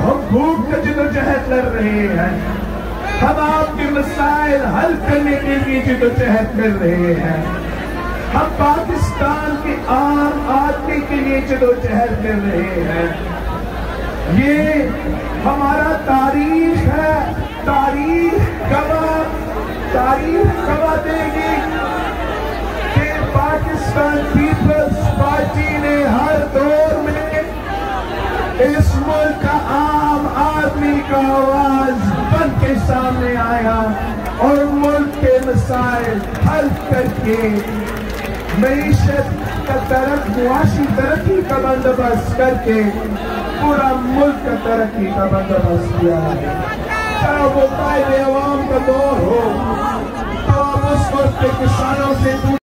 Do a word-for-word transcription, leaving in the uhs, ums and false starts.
हम भूख का जिदोजहद लड़ रहे हैं, हम आपके मसाइल हल करने के लिए जिदोजहद कर रहे हैं, हम पाकिस्तान के आम आदमी के लिए जिदोजहद कर रहे हैं। ये हमारा तारीख है, तारीख गवाह तारीख गवाह देगी कि पाकिस्तान पीपल्स पार्टी ने हर दौर में इस मुल्क का आम आदमी का आवाज बन के सामने आया और मुल्क के मसाइल हल करके मईशत का तरक्की मुआशी तरक्की का बंदोबस्त करके पूरा मुल्क का तरक्की का बंदोबस्त किया है। चाहे वो कायदे अवाम का दौर हो, तो उस वक्त के किसानों से